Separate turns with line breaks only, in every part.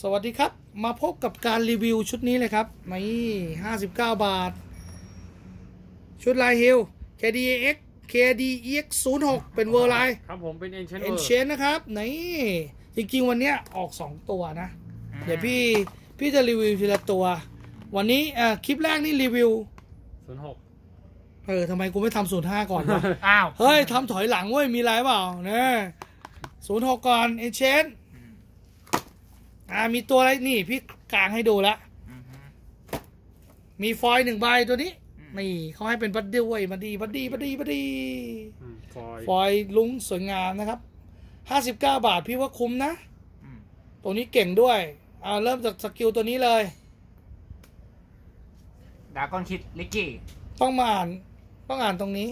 สวัสดีครับมาพบกับการรีวิวชุดนี้เลยครับนี่59 บาทชุดลายฮิล KDEX 06เป็นเวอร์ไลน์
ครับผมเป็น
Ancient นะครับนี่จริงๆวันนี้ออก2ตัวนะเดี๋ยวพี่จะรีวิวทีละตัววันนี้คลิปแรกนี่รีวิว
06
ทำไมกูไม่ทำ05ก่อนวะ
อ้าว
เฮ้ยทำถอยหลังเว้ยมีไรเปล่าเนี่ย06ก่อน Ancientมีตัวอะไรนี่พี่กลางให้ดูละมีฟอยล์1 ใบตัวนี้นี่เขาให้เป็นบัดดี้เว้ยบัดดี้ฟอยล์ลุ้งสวยงามนะครับ59 บาทพี่ว่าคุ้มนะตัวนี้เก่งด้วยเริ่มจากสกิลตัวนี้เลย
ดราก้อนคิดลิกกี้
ต้องอ่านตรงนี้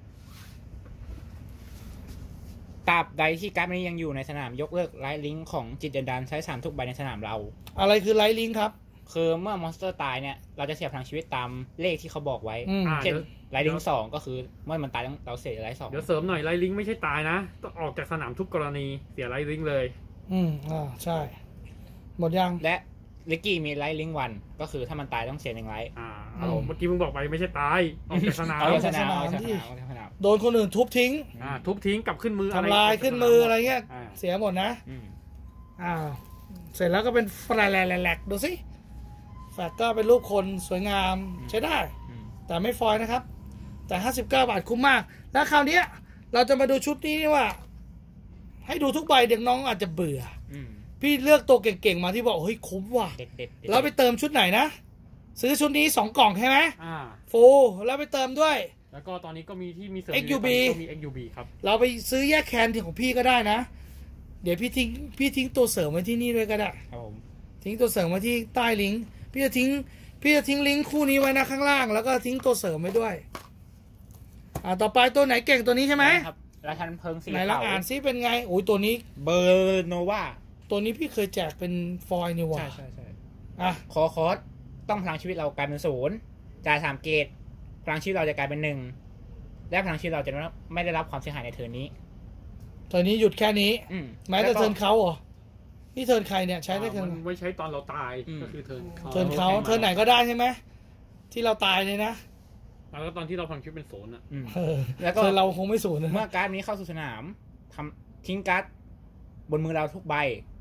ตราบใดที่การ์ดนี้ยังอยู่ในสนามยกเลิกไลท์ลิงก์ของจิตเดินดานใช้3ทุกใบในสนามเรา
อะไรคือไลท์ลิงก์ครับ
คือเมื่อมอนสเตอร์ตายเนี่ยเราจะเสียพลังชีวิตตามเลขที่เขาบอกไว้เช่นไลท์ลิงก์2ก็คือเมื่อมันตายเราเสียไลท์2
เดี๋ยวเสริมหน่อยไลท์ลิงก์ไม่ใช่ตายนะต้องออกจากสนามทุกกรณีเสียไลท์ลิงก์เลย
ใช่หมดยัง
และลิกกี้มีไลท์ลิงก์1ก็คือถ้ามันตายต้องเสีย1ไลท์
เมื่อกี้มึงบอกไปไม่ใช่ตายออกจากสนาม
ที่โดนคนอื่นทุบทิ้ง
กลับขึ้นมือ
ทำลายขึ้นมืออะไรเงี้ยเสียหมดนะเสร็จแล้วก็เป็นแฟลกดูสิแฟลกก็เป็นรูปคนสวยงามใช้ได้แต่ไม่ฟอยนะครับแต่59 บาทคุ้มมากแล้วคราวนี้เราจะมาดูชุดนี้ว่าให้ดูทุกใบเด็กน้องอาจจะเบื่อพี่เลือกตัวเก่งๆมาที่บอกเฮ้ยคุ้มว่ะแล้วไปเติมชุดไหนนะซื้อชุดนี้2 กล่องใช่ไหมฟูแล้วไปเติมด้วย
แล้วก็ตอนนี้ก็มีที่มีเสริม
XUB
มี XUB ครับ
เราไปซื้อแยกแคนที่ของพี่ก็ได้นะเดี๋ยวพี่ทิ้งตัวเสริมไว้ที่นี่ด้วยก็ได้
ครับผม
ทิ้งตัวเสริมไว้ที่ใต้ลิงก์พี่จะทิ้งลิงก์คู่นี้ไว้นะข้างล่างแล้วก็ทิ้งตัวเสริมไว้ด้วยต่อไปตัวไหนเก่งตัวนี้ใช่ไหม
ครับราชันเพิงสี
ไหนเราอ่านซิเป็นไงโอ้ยตัวนี้
เบอร์โนวา
ตัวนี้พี่เคยแจกเป็นฟอยล์นี่หว่า
ใช่คอร์สต้องพลังชีวิตเรากลายเป็น0จ่าย3 เกตพลังชีวิตเราจะกลายเป็น1และพลังชีวิตเราจะไม่ได้รับความเสียหายในเทิร์นนี้
หยุดแค่นี้แม้แต่เทิร์นเขาเหรอนี่เทิร์นใครเนี่ยใช้ได้เทิร์น
ไม่ใช้ตอนเราตายก็คือเทิร์นเขา
เทิร์นไหนก็ได้ใช่ไหมที่เราตายเลยนะ
แล้วก็ตอนที่เราพลังชีวิตเป็น0
แล้วก็เราคงไม่0นะ
เมื่อการ์ดนี้เข้าสู่สนามทิ้งการ์ดบนมือเราทุกใบ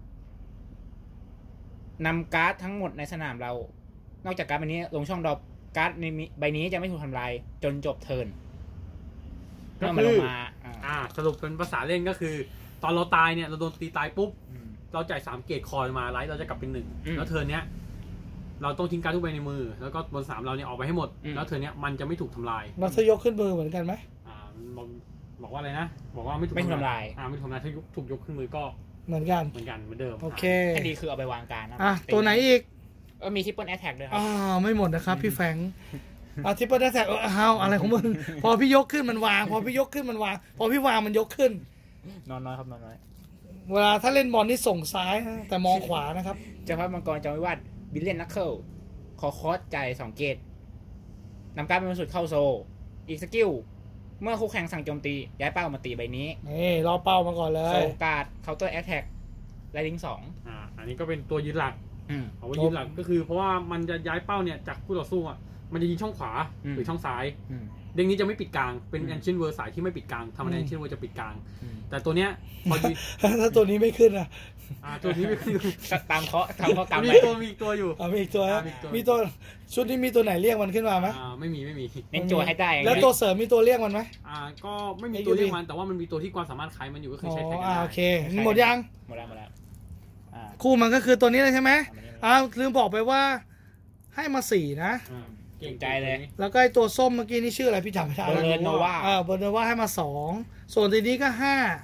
นำการ์ดทั้งหมดในสนามเรานอกจากการ์ดใบนี้ลงช่องดรอปการ์ดในใบนี้จะไม่ถูกทำลายจนจบเทิร์น
ก็คือสรุปเป็นภาษาเล่นก็คือตอนเราตายเนี่ยเราโดนตีตายปุ๊บเราจ่าย3 เกตคอยมาไลท์เราจะกลับเป็น1แล้วเทิร์นเนี้ยเราต้องทิ้งการ์ดทุกใบในมือแล้วก็บน3เราเนี่ยออกไปให้หมดแล้วเทิร์นเนี้ยมันจะไม่ถูกทำลาย
เราจะยกขึ้นมือเหมือนกันไหม
บอกว่าอะไรนะบอกว่าไม่ถูก
ทำลาย
ไม่ถูกทำลายถ้าถูกยกขึ้นมือก็
เหมือนกัน
เหมือนเดิม
โอเค
คดีคือเอาไปวางการ
ตัวไหนอีก
มีทริปเปิลแอทแทกด้วยครับ
ไม่หมดนะครับพี่แฟงทริปเปิลแอทแทกอะไรของมึงพอพี่ยกขึ้นมันวางพอพี่ยกขึ้นมันวางพอพี่วางมันยกขึ้น
นอนน้อยครับนอนน้อย
เวลาถ้าเล่นบอลนี่ส่งซ้ายแต่มองขวานะครับ
เจ้าพระมังกรจอมวิวัฒน์บิลเลียนนักเคิลคอร์สจ่าย2 เกตนำการ์ดเป็นสุดเข้าโซอีกสกิลเมื่อคู่แข่งสั่งโจมตีย้ายเป้ามาตีใบนี้
รอเป้ามาก่อนเลย
โซการ์ดเคาน์เตอร์แอทแทกไลท์ลิงก์
2อันนี้ก็เป็นตัวยืนหลักเอาไว้ยืนหลักก็คือเพราะว่ามันจะย้ายเป้าเนี่ยจากคู่ต่อสู้มันจะยิงช่องขวาหรือช่องซ้ายเด้งนี้จะไม่ปิดกลางเป็นแอนชินเวอร์สายที่ไม่ปิดกลางธรรมดาแอนชินเวอร์จะปิดกลางแต่ตัวเนี้ยพอดี
ถ้าตัวนี้ไม่ขึ้น
ตัวนี้ไม่ขึ้น
ตามเขาตาม
มีตัวอยู่
มีอีกตัวมีตัวชุดนี้มีตัวไหนเรียกมันขึ้นมาไหม
ไม่มี
เน้นจั่วให้ได้
แล้วตัวเสริมมีตัวเรียกมันไหม
ก็ไม่มีตัวเรียกมันแต่ว่ามันมีตัวที่ความสามารถคล้ายมันอยู่ก็คือใช้แทนได้
โอเคหมดยัง
หมดแล้ว
คู่มันก็คือตัวนี้เลยใช่ไหมลืมบอกไปว่าให้มา4นะ
เก่งใจเลย
แล้วก็ไอตัวส้มเมื่อกี้นี่ชื่ออะไรพี่จำไม่ได้
เบอร์โนวา
เบอร์โนวาให้มา2ส่วนทีนี้ก็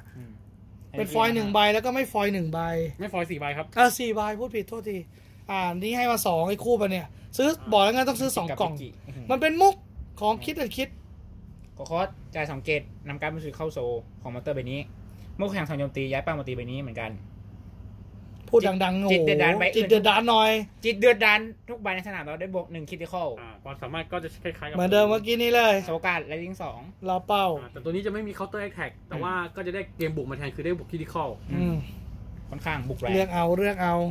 5เป็นฟอยล์1 ใบแล้วก็ไม่ฟอยล์1 ใบ
ไม่ฟอยล์4 ใบครับ
4 ใบพูดผิดโทษทีนี่ให้มา2ไอ้คู่ไปเนี่ยซื้อบอกแล้วงั้นต้องซื้อ2 กล่องมันเป็นมุกของคิด
คอร์สจ่าย2 เกตนำการเป็นสุดเข้าโซของมอนเตอร์ใบนี้เมื่อแข่งสั่งโจมตีย้ายเป้ามาตีใบนี้เหมือนกัน
พูดดังๆ
จิตเดือดดาน
จิตเดือดดานหน่อย
จิตเดือดดานทุกใบในสนามเราได้บวก1 คริติคอล
ความสามารถก็จะคล้ายๆกับ
เหมือนเดิมเมื่อกี้นี้เลย
โซการ์ดไลท์ลิงก์2
เราเป้า
แต่ตัวนี้จะไม่มีเคาน์เตอร์แอทแทกแต่ว่าก็จะได้เกมบุกมาแทนคือได้บุกคริติคอล
ค่อนข้างบุกแรง
เรื่องเอา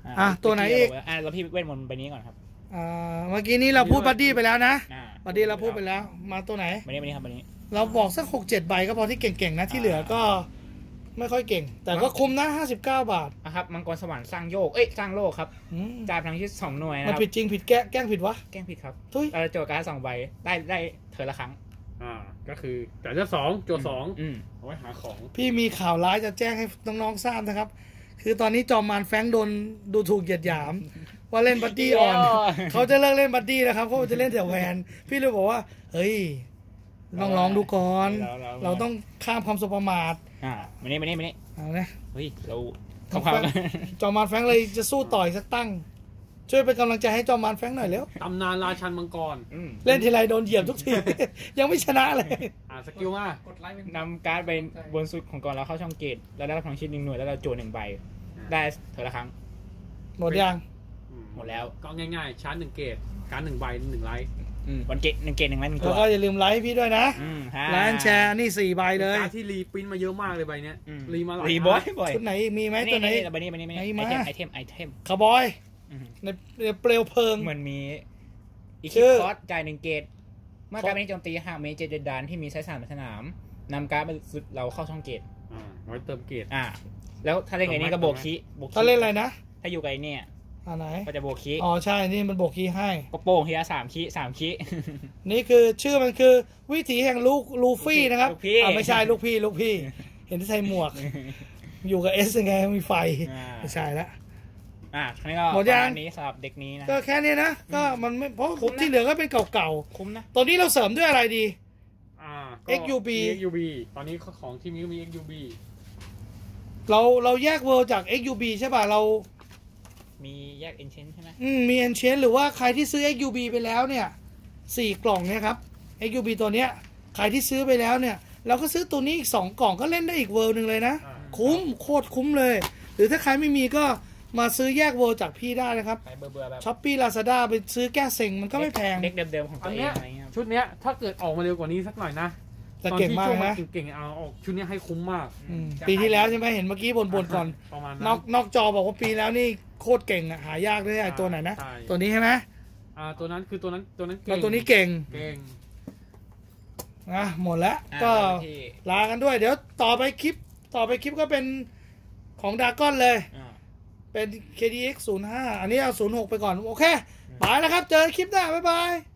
ตัวไหนอีก
แล้วพี่เวทมนต์ไปนี้ก่อนครับ
เมื่อกี้นี้เราพูดบัดดี้ไปแล้วนะบัดดี้เราพูดไปแล้วมาตัวไหน
บัดดี้ครับบัดดี้
เราบอกสัก6-7 ใบก็พอที่เก่งๆนะที่เหลือก็ไม่ค่อยเก่งแต่ก็คุ้มนะ59 บาท
ครับมังกรสวรรค์สร้างโยกสร้างโลกครับจ่ายพลังชีวิต2 หน่วยนะ
มันผิดจริงผิดแกล้งผิดวะ
แกล้งผิดครับ
โ
จทย์การ์ด2 ใบได้เธอละครั้ง
ก็คือแต่เจ้า2โจทย์2เอาไว้หาของ
พี่มีข่าวร้ายจะแจ้งให้น้องๆทราบนะครับคือตอนนี้จอมมารแฟงโดนดูถูกเหยียดหยามว่าเล่นบัดดี้อ่อนเขาจะเลิกเล่นบัดดี้แล้วครับเขาจะเล่นแต่แวนพี่เลยบอกว่าเฮ้ยลองดูก่อนเราต้องข้ามความสบประมาท
มานี่
เอาเนี่ย
เฮ้ยเรา
จอมมารแฟงเลยจะสู้ต่อยสักตั้งช่วยเป็นกำลังใจให้จอมมารแฟงหน่อยเร็ว
ตำนานราชันมังกร
เล่นทีไรโดนเหยียบทุกทียังไม่ชนะเลย
สกิลมาก
นำการ์ดไปบนสุดของกองเราเข้าช่องเกตแล้วได้พลังชีวิต1 หน่วยแล้วเราโจทย์1 ใบได้เธอละครั้ง
หมดยัง
หมดแล้ว
ก็ง่ายๆชาร์จ1 เกตการ1 ใบ 1 ไลท์
วันเกต1 เกต 1 ไลท์ 1 ตัว
แล้วก็อย่าลืมไลท์พี่ด้วยนะไลท์แชร์นี่4 ใบเลย
การที่รีปริ้นมาเยอะมากเลยใบเนี้ยรีมาหลาย
บ่อย
ชุดไหนมีไหมตัวไหน
ใบนี้ไอเทม
คาร์บอยในเปลวเพลิง
เหมือนมีอีคิคอสจ่าย1 เกตเมื่อการเป็นโจมตีหากเมจิเดดานที่มีไซส์3ในสนามนำการ์ดเราเข้าช่องเกต
ไว้เติมเกต
แล้วถ้าเล่นไงนี่ก็โบกคี
ถ้าเล่นอะไรนะ
ถ้าอยู่ไกลเนี่ย
ไหน
ก็จะโบกคี
ใช่นี่มันโบกคีให้
ก็โป่งเฮีย3 คี
นี่คือชื่อมันคือวิถีแห่งลูฟี่นะครับไม่ใช่ลูกพี่เห็นที่ใส่หมวกอยู่กับยังไงมีไฟไม่ใช่ละ
ครั้นี้ก็
หมดยัง
นี้สำหรับเด็กนี้นะ
ก็แค่นี้นะก็มันไม่เพราะที่เหลือก็เป็นเก่า
ๆคุ้มนะ
ตอนนี้เราเสริมด้วยอะไรดี XUB
ตอนนี้ของทีมนี้มี XUB
เราแยกเวิลด์จาก XUB ใช่ป่ะเรา
มีแยก Enchant ใช่ไหม
มี Enchant หรือว่าใครที่ซื้อ XUB ไปแล้วเนี่ย4 กล่องเนี่ยครับ XUB ตัวเนี้ยใครที่ซื้อไปแล้วเนี่ยเราก็ซื้อตัวนี้อีก2 กล่องก็เล่นได้อีกเวิลด์นึงเลยนะคุ้มโคตรคุ้มเลยหรือถ้าใครไม่มีก็มาซื้อแยกเวิลด์จากพี่ได้นะครับช้อปปี้ลาซาด้าไปซื้อแก้เซ็งมันก็ไม่แพง
เด็กเดิมๆของตัวเอง
ชุดเนี้ยถ้าเกิดออกมาเร็วกว่านี้สักหน่อยนะ
แต่เก่งมากนะ
เก่งเอาออกชุดนี้ให้คุ้มมาก
ปีที่แล้วใช่ไหมเห็นเมื่อกี้บ่นก่อนนอกจอบอกว่าปีแล้วนี่โคตรเก่งหายากเลยไอ้ตัวไหนนะตัวนี้ใช่ไหม
ตัวนั้นคือตัวนั้น
แล้วตัวนี้เก่งหมดแล้วก็ลากันด้วยเดี๋ยวต่อไปคลิปก็เป็นของดากอนเลยเป็น KDX 05อันนี้เอา06ไปก่อนโอเคไปแล้วครับเจอคลิปหน้าบ๊ายบาย